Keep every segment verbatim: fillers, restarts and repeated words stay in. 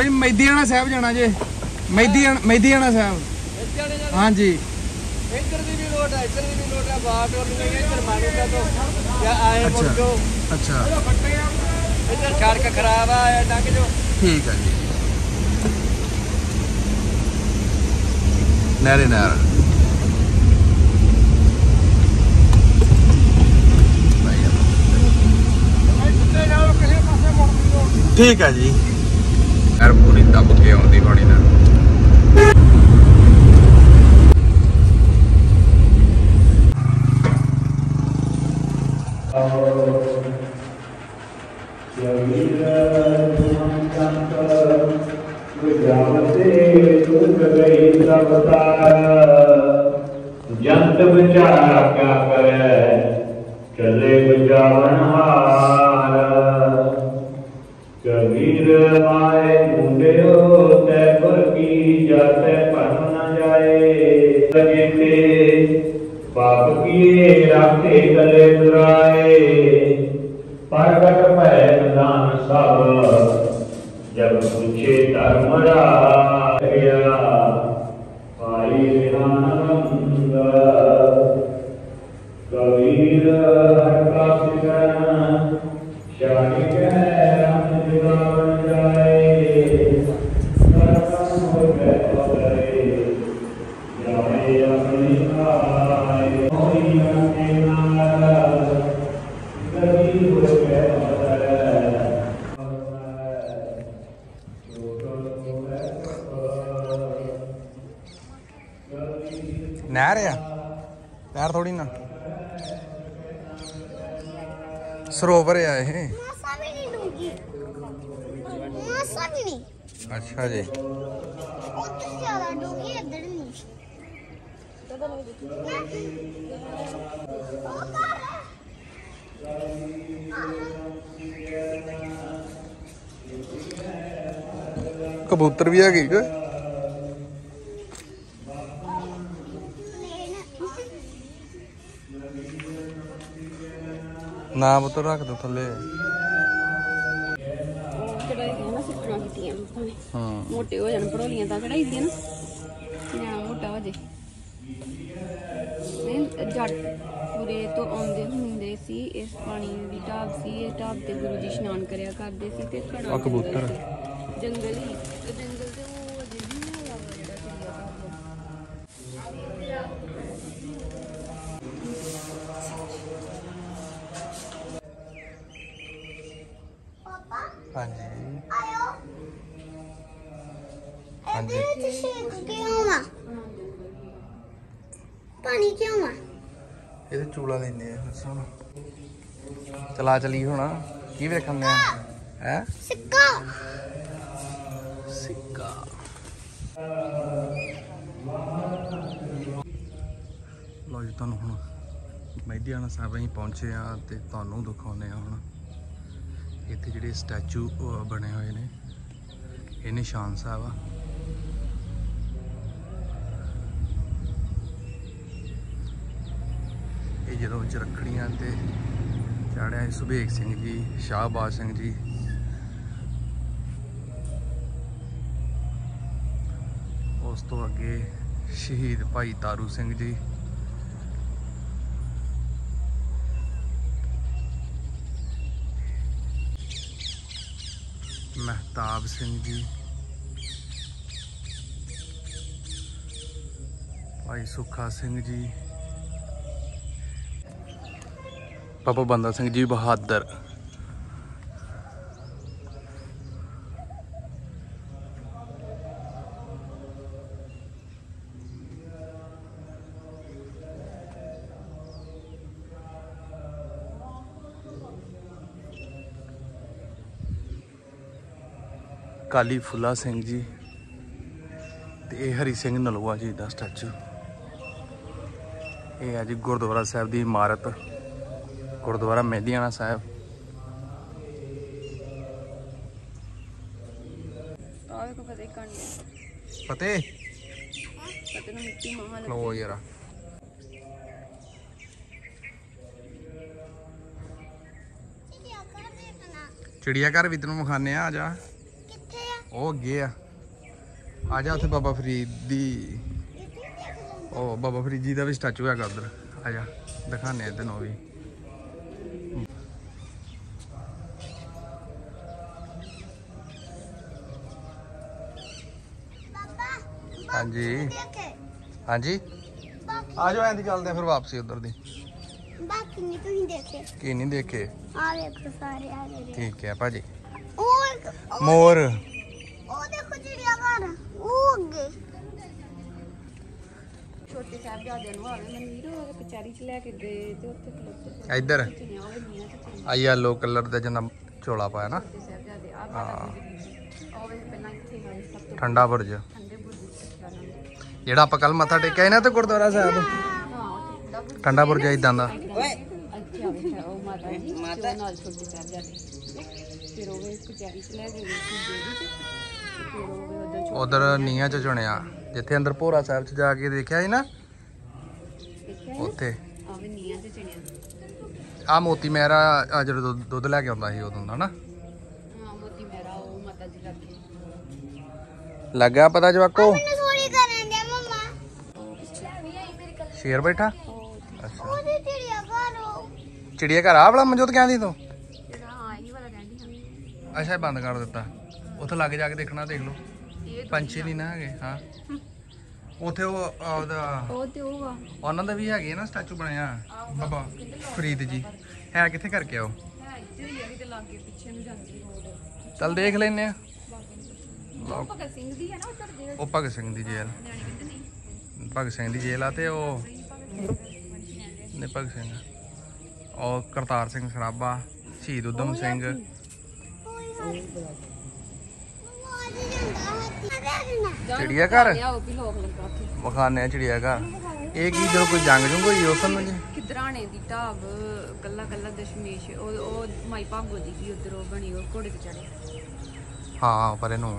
बई मैदीआना साहब जाना जे मैदी मैदीआना साहब। हाँ जी इधर भी रोड है, इधर भी रोड है, बाट और नहीं है, इधर मानूंगा तो या आए मुड़ जो। अच्छा इधर सड़क खराब है टांगे जो। ठीक है जी। नहरे नहर ठीक है जी। यार पूरी दब के आती पानी ना। जंत बेचारा क्या करे चले बचावन हार। कबीर माए मुंडे होते पर की जाते परम न जाए। जेते पाप किए राखे गले दुराए। प्रगट भय निदान सब जब पूछे धर्म राया। पाई विधानंद कबीर हर का सिमरन शाही कह राम जुगावन जाए। कर्म हो गए करे जाए अपनी आए। होई अपने नार कबीर हो गए नहर है नहर थोड़ी ना सरोवर है ये। अच्छा जी कबूतर भी है। ना पुत्र रख दो थले। मोटे हो जाने भड़ोलियां तां चढ़ाई दी ना न्याणा मोटा हो जाए। जट पूरे तो आउंदे हुंदे सी इस पानी दी ढाब सी। इस ढाब ते गुरु जी स्नान करया करदे सी ते घना कबूतर जंगल ही जंगल ते ओह अजे भी नहीं लगा जेड़ा चिड़िया हाँ जी हाँ जी पानी क्यों आ? ये चूड़ा लेने चला चली होना की वेखन है सिक्का सिक्का। लो जी तुहानू हुण मैदीआना साहब असीं पहुंचे हाँ ते तुहानू दिखाउने आ हुण इत्थे जिहड़े स्टैचू बने हुए ने। ये निशान साहब आ। ये जदों रखड़ियां ते चाढ़िया सुबेग सिंह जी शाहबाज सिंह जी। उस तो अगे शहीद भाई तारू सिंह जी। महताब सिंह जी भाई सुखा सिंह जी बाबा बंदा सिंह जी बहादुर। काली फुला सिंह जी ते हरी सिंह नलूआ जी का स्टैचू। ये है जी गुरुद्वारा साहब की इमारत गुरुद्वारा मैदीआना साहब। फतेह लो यार चिड़ियाघर भी तेन विखाने आ जा। ਉਹ ਅੱਗੇ ਆ ਆ ਜਾ ਉੱਥੇ ਬਾਬਾ ਫਰੀਦ ਦੀ ਉਹ ਬਾਬਾ ਫਰੀਦ ਜੀ ਦਾ ਵੀ ਸਟੈਚੂ ਹੈਗਾ ਉਧਰ ਆ ਜਾ ਦਿਖਾਣੇ ਤੈਨੂੰ ਵੀ ਹਾਂਜੀ ਹਾਂਜੀ ਆ ਜਾਓ ਐਂ ਦੀ ਚੱਲਦੇ ਆ ਫਿਰ ਵਾਪਸੀ ਉਧਰ ਦੀ ਬਾਕੀ ਨਹੀਂ ਤੁਸੀਂ ਦੇਖੇ ਕੀ ਨਹੀਂ ਦੇਖੇ ਆ ਦੇਖੋ ਸਾਰੇ ਆ ਗਏ ਠੀਕ ਹੈ ਭਾਜੀ ਉਹ ਇੱਕ- ਮੋਰ ਉਹ ਦੇਖੋ ਚਿੜੀਆ ਘਰ ਉਹ ਅੱਗੇ ਛੋਟੇ ਸਾਹਿਬਜ਼ਾਦਿਆਂ ਨੂੰ ਆਵੇ ਮਨਵੀਰ ਉਹ ਕਚਹਿਰੀ 'ਚ ਲੈ ਕੇ ਗਏ ਤੇ ਉੱਥੇ ਖਲੋਤੇ ਇੱਧਰ ਚੁਣਿਆ ਉਹ ਨੀਆਂ ਤੇ ਚੁਣਿਆ ਆ ਯੈਲੋ ਕਲਰ ਦਾ ਜਨਾ ਚੋਲਾ ਪਾਇਆ ਨਾ ਛੋਟੇ ਸਾਹਿਬਜ਼ਾਦੇ ਆ ਮਾਤਾ ਜੀ ਦੀ ਉਹ ਵੇ ਪਹਿਲਾਂ ਇੱਥੇ ਹੋਏ ਸਭ ਤੋਂ ਠੰਡਾ ਬੁਰਜ ਠੰਡੇ ਬੁਰਜ ਰੱਖਿਆ ਉਹਨਾਂ ਨੇ ਜਿਹੜਾ ਆਪਾਂ ਕੱਲ ਮੱਥਾ ਟੇਕਿਆ ਸੀ ਨਾ ਤੇ ਗੁਰਦੁਆਰਾ ਸਾਹਿਬ ਹਾਂ ਉੱਥੇ ਠੰਡਾ ਬੁਰਜ ਠੰਡਾ ਬੁਰਜ ਇਦਾਂ ਦਾ ਇੱਥੇ ਆਵੇ ਉਹ ਮਾਤਾ ਜੀ ਮਾਤਾ ਨਾਲ ਛੋਟੇ ਸਾਹਿਬਜ਼ਾਦੇ ਫਿਰ ਉਹ ਵੇ ਕਚਹਿਰੀ 'ਚ ਲੈ ਕੇ ਗਏ ਸੀ ਦੇਵੀ 'ਚ ਤੇ ਫਿਰ ਉਹ ਵੇ ਉਧਰ ਛੋਟੇ ਉਧਰ ਨੀਆਂ ਚ ਚੁਣਿਆ ਜਿੱਥੇ ਅੰਦਰ ਭੋਰਾ ਸਾਹਿਬ ਚ ਜਾ ਕੇ ਦੇਖਿਆ ਸੀ ਨਾ ਦੇਖਿਆ ਉੱਥੇ ਆਵੇ ਨੀਆਂ 'ਚ ਚੁਣਿਆ ਆ ਮੋਤੀ ਮਹਿਰਾ ਆ ਜਦੋਂ ਦੁੱਧ- ਦੁੱਧ ਲੈ ਕੇ ਆਉਂਦਾ ਸੀ ਉਦੋਂ ਦਾ ਨਾ ਹਾਂ ਮੋਤੀ ਮੇਰਾ ਉਹ ਮਾਤਾ ਜੀ ਲੱਗੇ ਲੱਗਾ ਪਤਾ ਜਵਾਕੋ ਮੈਨੂੰ ਥੋੜੀ ਕਰਨ ਦੇ ਮਮਾ ਸ਼ੇਰ ਬੈਠਾ ਉਹ ਅੱਛਾ ਉਹਦੇ ਚਿੜੀਆ ਘਰ ਉਹ ਚਿੜੀਆ ਘਰ ਆ ਵਾਲਾ ਮਨਜੋਤ ਕਹਿੰਦੀ ਤੂੰ ਜਿਹੜਾ ਹਾਂ ਇਹ ਵਾਲਾ ਕਹਿੰਦੀ ਹਾਂ ਅੱਛਾ ਇਹ ਬੰਦ ਕਰ ਦਿੱਤਾ ਉੱਥੇ ਲੱਗ ਜਾ ਕੇ ਦੇਖਣਾ ਦੇਖ ਲਓ ਇਹ ਪੰਛੀ ਨਹੀਂ ਨਾ ਹੈਗੇ ਹਾਂ ਉੱਥੇ ਉਹ ਉਹਦਾ ਉਹ ਤੇ ਉਹ ਆ ਉਹਨਾਂ ਦਾ ਵੀ ਹੈਗੇ ਨਾ ਸਟੈਚੂ ਬਣਿਆ ਬਾਬਾ ਫਰੀਦ ਜੀ ਹੈ ਕਿੱਥੇ ਕਰਕੇ ਆਓ ਹੈ ਇੱਧਰ ਹੀ ਆ ਕਿਤੇ ਲਾਗੇ ਪਿੱਛੇ ਨੂੰ ਜਾਂਦੀ ਰੋਡ ਚੱਲ ਦੇਖ ਲੈਨੇ ਆ ਉਹ ਭਗਤ ਸਿੰਘ ਦੀ ਹੈ ਨਾ ਉੱਧਰ ਜਿਹੜਾ ਉਹ ਭਗਤ ਸਿੰਘ ਦੀ ਜੇਲ੍ਹ ਨਿਆਣੇ ਕਹਿੰਦੇ ਨਹੀਂ ਭਗਤ ਸਿੰਘ ਦੀ ਜੇਲ੍ਹ ਆ ਤੇ ਉਹ ਨੇ ਭਗਤ ਸਿੰਘ ਉਹ ਕਰਤਾਰ ਸਿੰਘ ਸਰਾਭਾ ਸ਼ਹੀਦ ਉਦਮ ਸਿੰਘ ਮਮਾ ਅੱਜ ਜਾਂਦਾ ਹੱਥ ਚਿੜੀਆ ਘਰ ਲਿਆਓ ਵੀ ਲੋਕ ਲੱਗਾ ਉੱਥੇ ਵਿਖਾਣੇ ਆ ਚਿੜੀਆ ਘਰ ਇਹ ਕੀ ਜਦੋਂ ਕੋਈ ਜੰਗ ਜੁੰਗ ਹੋਈ ਉਸ ਨੂੰ ਜੀ ਕਿਦਰਾਣੇ ਦੀ ਢਾਬ ਕੱਲਾ ਕੱਲਾ ਦਸ਼ਮੇਸ਼ ਉਹ ਉਹ ਮਾਈ ਭਾਗੋ ਦੀ ਸੀ ਉੱਧਰ ਉਹ ਬਣੀ ਉਹ ਘੋੜੇ ਤੇ ਚੜੇ ਹਾਂ ਪਰ ਇਹਨੂੰ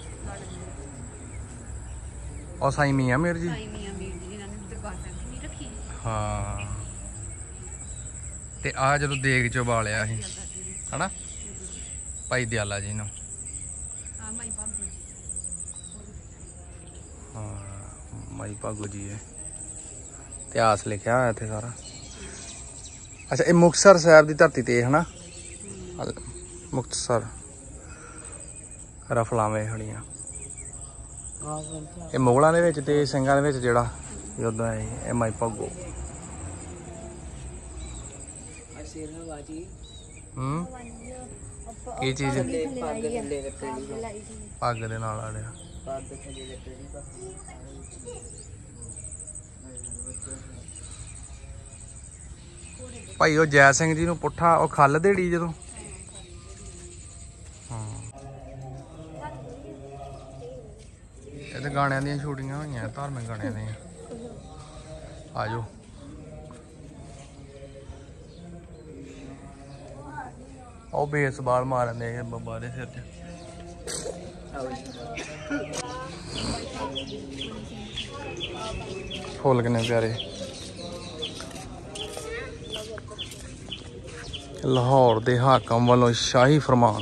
ਉਹ ਸਾਈ ਮੀਆਂ ਮੇਰ ਜੀ ਸਾਈ ਮੀਆਂ ਮੀਰ ਜੀ ਇਹਨਾਂ ਨੇ ਦਰਬਾਰ ਸਾਹਿਬ ਨਹੀਂ ਰੱਖੀ ਹਾਂ ਤੇ ਆ ਜਦੋਂ ਦੇਗ ਚ ਬਾਲਿਆ ਸੀ ਹਨਾ ਭਾਈ ਦਿਆਲਾ ਜੀ ਨੂੰ ਆ ਮਾਈ ਭਾਗੋ ਜੀ ਹਾਂ ਮਾਈ ਭਾਗੋ ਜੀ ਹੈ ਇਤਿਹਾਸ ਲਿਖਿਆ ਹੋਇਆ ਇੱਥੇ ਸਾਰਾ ਅੱਛਾ ਇਹ ਮੁਕਤਸਰ ਸਾਹਿਬ ਦੀ ਧਰਤੀ ਤੇ ਹਨਾ ਮੁਕਤਸਰ ਰਫਲਾਵੇਂ ਖੜੀਆਂ ਇਹ ਮੁਗਲਾਂ ਦੇ ਵਿੱਚ ਤੇ ਸਿੰਘਾਂ ਦੇ ਵਿੱਚ ਜਿਹੜਾ ਯੁੱਧ ਹੈ ਇਹ ਮਾਈ ਭਾਗੋ ਹੂੰ ਕੀ ਚੀਜ਼ ਪੱਗ ਦੇ ਨਾਲ ਆੜਿਆ ਭਾਈ ਉਹ ਜੈ ਸਿੰਘ ਜੀ ਨੂੰ ਪੁੱਠਾ ਉਹ ਖੱਲ ਦੇੜੀ ਜਦੋਂ ਹਾਂ ਇਹ ਤੇ ਗਾਣਿਆਂ ਦੀਆਂ ਸ਼ੂਟਿੰਗਾਂ ਹੋਈਆਂ ਧਾਰਮਿਕ ਗਾਣਿਆਂ ਦੀਆਂ ਆ ਜਾਓ ਉਹ ਬੇਸਬਾਲ ਮਾਰਨ ਦੇ ਬੱਬਾ ਦੇ ਸਿਰ 'ਚ ਫੁੱਲ ਕਿੰਨੇ ਪਿਆਰੇ ਲਾਹੌਰ ਦੇ ਹਾਕਮ ਵੱਲੋਂ ਸ਼ਾਹੀ ਫਰਮਾਨ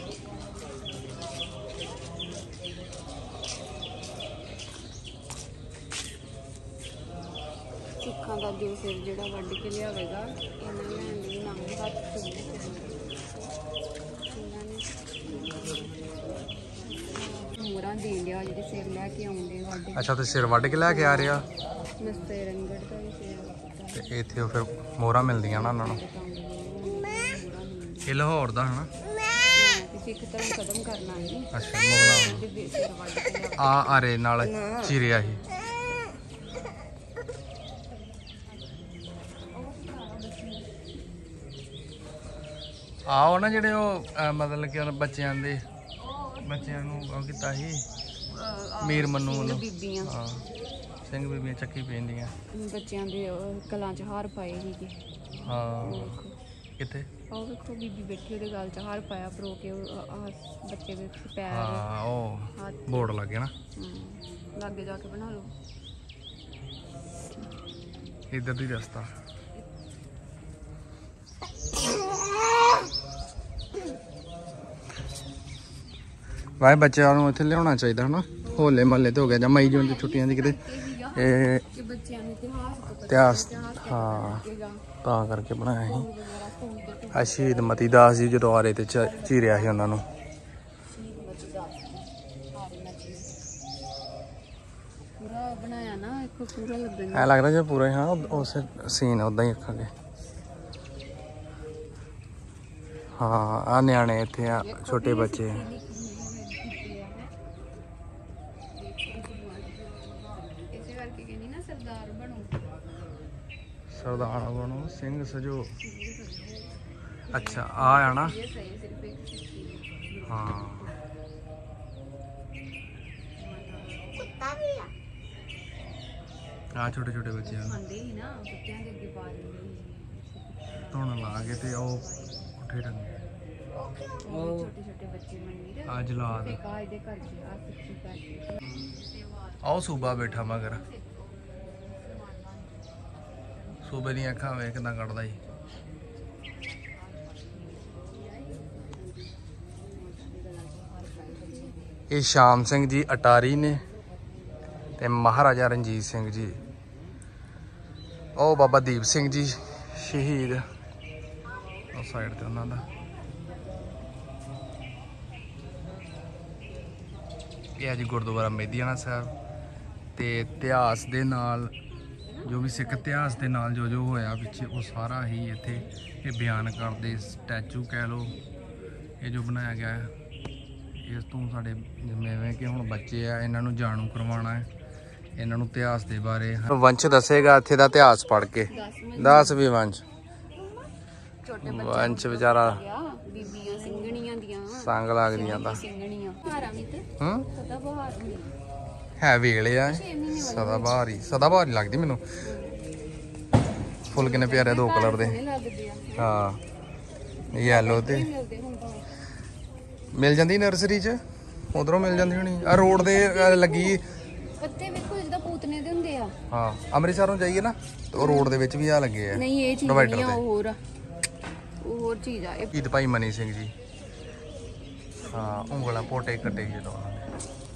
ਸਿੱਖਾਂ ਦਾ ਜੋ ਸਿਰ ਜਿਹੜਾ ਵੱਢ ਕੇ ਲਿਆਵੇਗਾ ਇਹਨਾਂ ਲੈਣ ਲਈ ਨੰਗ ਹੱਥ ਚੁੰਨੇ ਇਹਨਾਂ ਨੇ ਮੋਰਾਂ ਦੇਣ ਡਿਆ ਜਿਹੜੇ ਸਿਰ ਲੈ ਕੇ ਆਉਂਦੇ ਵੱਢ ਕੇ। ਅੱਛਾ ਤੇ ਸਿਰ ਵੱਢ ਕੇ ਲੈ ਕੇ ਆ ਰਿਹਾ ਮਸਤੇ ਰੰਗੜ ਦਾ ਵੀ ਸਿਰ ਤੇ ਇੱਥੇ ਉਹ ਫਿਰ ਮੋਹਰਾਂ ਮਿਲਦੀਆਂ ਨਾ ਉਹਨਾਂ ਨੂੰ ਇਹ ਲਾਹੌਰ ਦਾ ਹਨਾ ਸਿੱਖ ਧਰਮ ਖਤਮ ਕਰਨਾ ਹੈ ਅੱਛਾ ਮੁਗਲਾਂ ਦੇ ਵੀ ਸਿਰ ਵੱਢ ਕੇ ਲਿਆ ਆ ਆਰੇ ਨਾਲ ਚੀਰਿਆ ਸੀ ਆਓ ਨਾ ਜਿਹੜੇ ਉਹ ਅਹ ਮਤਲਬ ਕਿ ਉਹਨਾਂ ਬੱਚਿਆਂ ਦੇ ਬੱਚਿਆਂ ਨੂੰ ਉਹ ਕੀਤਾ ਸੀ ਮੀਰ ਮੰਨੂ ਵੱਲੋਂ ਬੀਬੀਆਂ ਹਾਂ ਸਿੰਘ ਬੀਬੀਆਂ ਚੱਕੀ ਪੈਂਦੀਆਂ ਬੱਚਿਆਂ ਦੇ ਉਹ ਕਲਾਂ 'ਚ ਹਾਰ ਪਾਏ ਸੀਗੇ ਹਾਂ ਵੇਖੋ ਕਿੱਥੇ ਉਹ ਵੇਖੋ ਬੀਬੀ ਬੈਠੀ ਉਹਦੇ ਗਲ 'ਚ ਹਾਰ ਪਾਇਆ ਪਰੋ ਕੇ ਉਹ ਆਹ ਬੱਚੇ ਦੇ ਪੈਰ ਹਾਂ ਉਹ ਹੱਥ ਬੋਰਡ ਲੱਗ ਗਿਆ ਨਾ ਹਮ, ਲਾਗੇ ਜਾ ਕੇ ਬਣਾ ਲਓ ਇੱਧਰ ਦੀ ਰਸਤਾ ਵਾਏ ਬੱਚਿਆਂ ਨੂੰ ਇੱਥੇ ਲਿਆਉਣਾ ਚਾਹੀਦਾ ਹਨਾ ਹੋਲੇ ਮਹੱਲੇ ਤੇ ਹੋ ਗਿਆ ਜਾਂ ਮਈ ਜੂਨ ਦੀ ਛੁੱਟੀਆਂ ਦੀ ਕਿਤੇ ਇਹ ਕਿ ਬੱਚਿਆਂ ਨੂੰ ਇਤਿਹਾਸ ਤੋਂ ਪਤਾ ਇਤਿਹਾਸ ਹਾਂ ਹਾਂ ਤਾਂ ਕਰਕੇ ਬਣਾਇਆ ਸੀ ਆ ਸ਼ਹੀਦ ਮਤੀ ਦਾਸ ਜੀ ਜਦੋਂ ਆਰੇ ਤੇ ਚ- ਚੀਰਿਆ ਸੀ ਉਹਨਾਂ ਨੂੰ ਪੂਰਾ ਬਣਾਇਆ ਨਾ ਇੱਕ ਪੂਰਾ ਲੱਗਣ ਐ ਲੱਗਦਾ ਜਿਵੇਂ ਪੂਰਾ ਹੀ ਹਾਂ ਉਸ ਸੀਨ ਉਦਾਂ ਹੀ ਅੱਖਾਂਗੇ ਹਾਂ ਆ ਨਿਆਣੇ ਇੱਥੇ ਆ ਛੋਟੇ ਬੱਚੇ ਇਸੇ ਕਰਕੇ ਕਹਿੰਦੀ ਨਾ ਸਰਦਾਰ ਬਣੋ ਸਰਦਾਰ ਬਣੋ ਸਿੰਘ ਸਜੋ ਅੱਛਾ ਆ ਆ ਨਾ ਇਹ ਸਹੀ ਸਿਰਫ ਇੱਕ ਚੀਜ਼ ਹਾਂ ਕੁੱਤਾ ਵੀ ਆ ਆ ਛੋਟੇ ਛੋਟੇ ਬੱਚੇ ਆ ਖਾਂਦੇ ਹੀ ਨਾ ਕੁੱਤਿਆਂ ਦੇ ਅੱਗੇ ਪਾ ਦਿੰਦੇ ਸੀ ਧੁਣ ਲਾ ਕੇ ਤੇ ਉਹ ਉੱਠੇ ਟੰਗੇ ਉਹ ਛੋਟੇ ਛੋਟੇ ਬੱਚੇ ਮੰਨੀ ਦੇ ਆ ਜਲਾਦ ਤੇ ਕਾ ਇਹਦੇ ਘਰ ਚ ਆ ਸੱਚੀ ਕਰਕੇ ਆਓ ਸੂਬਾ ਬੈਠਾ ਮਗਰ ਸੂਬੇ ਦੀਆਂ ਅੱਖਾਂ ਵੇਖ ਕਿਦਾਂ ਕੱਢਦਾ ਈ ਇਹ ਸ਼ਾਮ ਸਿੰਘ ਜੀ ਅਟਾਰੀ ਨੇ ਤੇ ਮਹਾਰਾਜਾ ਰਣਜੀਤ ਸਿੰਘ ਜੀ ਉਹ ਬਾਬਾ ਦੀਪ ਸਿੰਘ ਜੀ ਸ਼ਹੀਦ ਉਹ ਸਾਈਡ ਤੇ ਉਹਨਾਂ ਦਾ ਇਹ ਹੈ ਜੀ ਗੁਰਦੁਆਰਾ ਮਹਿਦੀਆਣਾ ਸਾਹਿਬ ਤੇ ਇਤਿਹਾਸ ਦੇ ਨਾਲ ਜੋ ਵੀ ਸਿੱਖ ਇਤਿਹਾਸ ਦੇ ਨਾਲ ਜੋ ਜੋ ਹੋਇਆ ਪਿੱਛੇ ਉਹ ਸਾਰਾ ਹੀ ਇੱਥੇ ਇਹ ਬਿਆਨ ਕਰਦੇ ਸਟੈਚੂ ਕਹਿ ਲਓ ਇਹ ਜੋ ਬਣਾਇਆ ਗਿਆ ਹੈ ਇਸ ਤੋਂ ਸਾਡੇ ਜਿਵੇਂ ਕਿ ਹੁਣ ਬੱਚੇ ਆ ਇਹਨਾਂ ਨੂੰ ਜਾਣੂ ਕਰਵਾਉਣਾ ਹੈ ਇਹਨਾਂ ਨੂੰ ਇਤਿਹਾਸ ਦੇ ਬਾਰੇ ਵੰਸ਼ ਦੱਸੇਗਾ ਇੱਥੇ ਦਾ ਇਤਿਹਾਸ ਪੜ੍ਹ ਕੇ ਦਸ ਵੀ ਵੰਸ਼ ਛੋਟੇ ਵੰਸ਼ ਵਿਚਾਰਾ ਬੀਬੀਆਂ ਸਿੰਘਣੀਆਂ ਦੀਆਂ ਸੰਗ ਲੱਗਦੀਆਂ ਤਾਂ ਸਿੰਘਣੀਆਂ ਹਾਰਾਂ ਵੀ ਤੇ ਹੂੰ ਸਦਾ ਬਹਾਰ ਹੁੰਦੀ ਹੈ ਵੇਲੇ ਆ ਸਦਾ ਬਹਾਰ ਹੀ ਸਦਾ ਬਹਾਰ ਹੀ ਲੱਗਦੀ ਮੈਨੂੰ ਫੁੱਲ ਕਿੰਨੇ ਪਿਆਰੇ ਦੋ ਕਲਰ ਦੇ ਸੋਹਣੇ ਲੱਗਦੇ ਆ ਹਾਂ ਯੈਲੋ ਤੇ ਮਿਲਦੇ ਹੁਣ ਤਾਂ ਮਿਲ ਜਾਂਦੀ ਨਰਸਰੀ 'ਚ ਉਧਰੋਂ ਮਿਲ ਜਾਂਦੀ ਹੋਣੀ ਆ ਰੋਡ ਦੇ ਅਹ, ਲੱਗੀ ਪੱਤੇ ਵੇਖੋ ਜਿੱਦਾਂ ਪੂਤਨੇ ਦੇ ਹੁੰਦੇ ਆ ਹਾਂ ਅੰਮ੍ਰਿਤਸਰੋਂ ਜਾਈਏ ਨਾ ਤੇ ਉਹ ਰੋਡ ਦੇ ਵਿੱਚ ਵੀ ਆ ਲੱਗੇ ਆ ਨਹੀਂ ਇਹ ਚੀਜ਼ Divider ਨਹੀਂ ਆ ਤੇ। ਉਹ ਹੋਰ ਆ ਉਹ ਹੋਰ ਚੀਜ਼ ਆ ਇਹ ਸ਼ਹੀਦ ਭਾਈ ਮਨੀ ਸਿੰਘ ਜੀ ਹਾਂ ਉਂਗਲਾਂ ਪੋਟੇ ਕੱਟੇ ਜਦੋਂ ਉਹਨਾਂ ਨੇ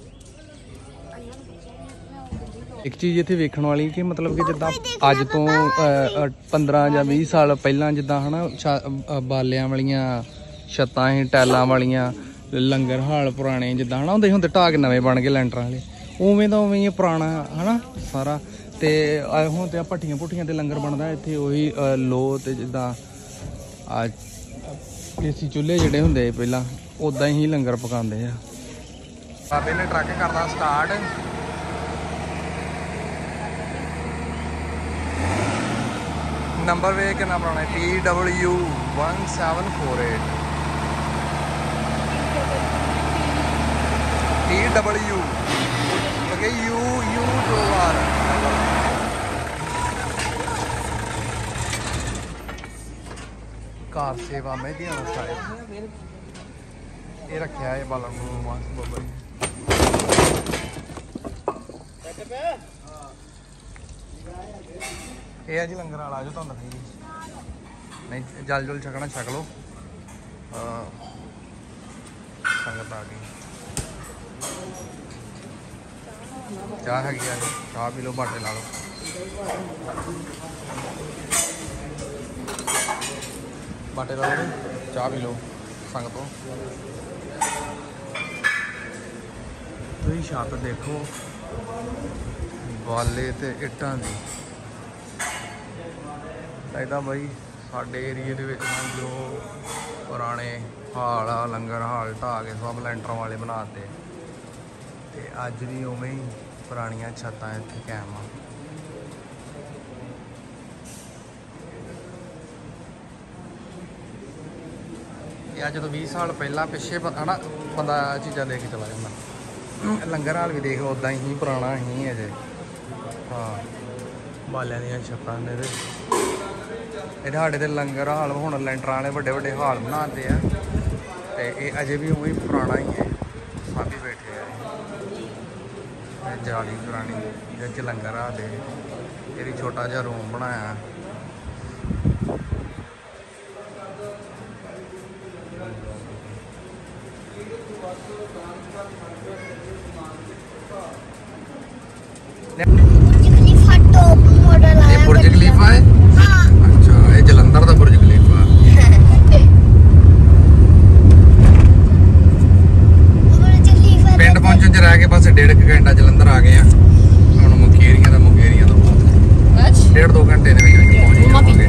ਇੱਕ ਚੀਜ਼ ਇੱਥੇ ਵੇਖਣ ਵਾਲੀ ਕਿ ਮਤਲਬ ਕਿ ਜਿੱਦਾਂ ਅੱਜ ਤੋਂ ਪੰਦਰਾਂ ਜਾਂ ਵੀਹ ਸਾਲ ਪਹਿਲਾਂ ਜਿੱਦਾਂ ਹਨਾ ਛਾ- ਅ, ਬਾਲਿਆਂ ਵਾਲੀਆਂ ਛੱਤਾਂ ਸੀ ਟੈਲਾਂ ਵਾਲੀਆਂ ਲੰਗਰ ਹਾਲ ਪੁਰਾਣੇ ਜਿੱਦਾਂ ਹਨਾ ਹੁੰਦੇ ਹੁੰਦੇ ਢਾਹ ਕੇ ਨਵੇਂ ਬਣ ਗਏ ਲੈਂਟਰਾਂ ਵਾਲੇ ਉਵੇਂ ਦਾ ਉਵੇਂ ਹੀ ਪੁਰਾਣਾ ਹਨਾ ਸਾਰਾ ਤੇ ਆ ਹੁਣ ਤੇ ਆ ਭੱਠੀਆਂ ਭੁੱਠੀਆਂ ਤੇ ਲੰਗਰ ਬਣਦਾ ਇੱਥੇ ਉਹੀ ਅ, ਲੋਹ ਤੇ ਜਿੱਦਾਂ ਆ ਦੇਸੀ ਚੁੱਲ੍ਹੇ ਜਿਹੜੇ ਹੁੰਦੇ ਪਹਿਲਾਂ ਉਦਾਂ ਹੀ ਲੰਗਰ ਪਕਾਉਂਦੇ ਆ ਬਾਬੇ ਨੇ ਟਰੱਕ ਕਰਦਾ ਸਟਾਰਟ ਨੰਬਰ ਵੇਖ ਕੇ ਨਾ ਬਣਾਉਣਾ P W one seven four eight P W OK U U ਦੋ ਆਰ ਕਾਰ ਸੇਵਾ ਮਹਿਦੀਆਣਾ ਸਾਹਿਬ ਇਹ ਰੱਖਿਆ ਹੈ ਬਾਲਣ ਨੂੰ ਮਾਸ ਬਾਬਾ ਜੀ ਇਹ ਆ ਜੀ ਲੰਗਰ ਵਾਲਾ ਜੋ ਤੁਹਾਨੂੰ ਦਿਖਾਈ ਨਹੀਂ ਜਲ ਜੁਲ ਛਕਣਾ ਛਕ ਲਓ ਹਾਂ ਸੰਗਤ ਆ ਗਈ ਚਾਹ ਹੈਗੀ ਆ ਜੀ ਚਾਹ ਪੀ ਲਓ ਬਾਟੇ ਲਾ ਲਓ ਬਾਟੇ ਲਾ ਲਓ ਚਾਹ ਪੀ ਲਓ ਸੰਗਤੋਂ ਤੁਸੀਂ ਛੱਤ ਦੇਖੋ ਬਾਲੇ ਤੇ ਇੱਟਾਂ ਦੀ ਇਹਦਾ ਬਾਈ ਸਾਡੇ ਏਰੀਏ ਦੇ ਵਿੱਚ ਨਾ ਜੋ ਪੁਰਾਣੇ ਹਾਲ ਆ ਲੰਗਰ ਹਾਲ ਢਾਹ ਕੇ ਸਭ ਲੈਂਟਰਾਂ ਵਾਲੇ ਬਣਾਤੇ ਤੇ ਅੱਜ ਵੀ ਉਵੇਂ ਹੀ ਪੁਰਾਣੀਆਂ ਛੱਤਾਂ ਇੱਥੇ ਕਾਇਮ ਆ ਇਹ ਅੱਜ ਤੋਂ ਵੀਹ ਸਾਲ ਪਹਿਲਾਂ ਪਿੱਛੇ ਹਨਾ ਬੰਦਾ ਚੀਜ਼ਾਂ ਦੇਖ ਕੇ ਚਲਾ ਜਾਂਦਾ ਲੰਗਰ ਹਾਲ ਵੀ ਦੇਖ ਉਦਾਂ ਹੀ ਪੁਰਾਣਾ ਹੀ ਅਜੇ ਹਾਂ ਬਾਲਿਆਂ ਦੀਆਂ ਛੱਤਾਂ ਨੇ ਇਹਦੇ ਇਹਦੇ ਸਾਡੇ ਤੇ ਲੰਗਰ ਹਾਲ ਹੁਣ ਲੈਂਟਰਾਂ ਵਾਲੇ ਵੱਡੇ ਵੱਡੇ ਹਾਲ ਬਣਾਉਂਦੇ ਆ ਤੇ ਇਹ ਅਜੇ ਵੀ ਉਹੀ ਪੁਰਾਣਾ ਹੀ ਹੈ ਸਾਡੀ ਬੈਠੇ ਆ ਇਹ ਜਾਲੀ ਪੁਰਾਣੀ ਜਿਹਦੇ 'ਚ ਲੰਗਰ ਹਾਲੇ ਇਹਦੀ ਛੋਟਾ ਜਿਹਾ ਰੂਮ ਬਣਾਇਆ बुर्ज खलीफा टॉप मॉडल ये आया बुर्ज खलीफा है। हाँ अच्छा, ये जलंधर का बुर्ज खलीफा। बुर्ज खलीफा पिंड पहुंचन च रह के बस डेढ़ क घंटा जलंधर आ गए हैं। ਹੁਣ ਮੁਕੇਰੀਆਂ ਦਾ ਮੁਕੇਰੀਆਂ ਤੋਂ ਬਾਅਦ अच्छा डेढ़ दो घंटे ਦੇ ਵਿੱਚ ਪਹੁੰਚ ਜਾਵਾਂਗੇ।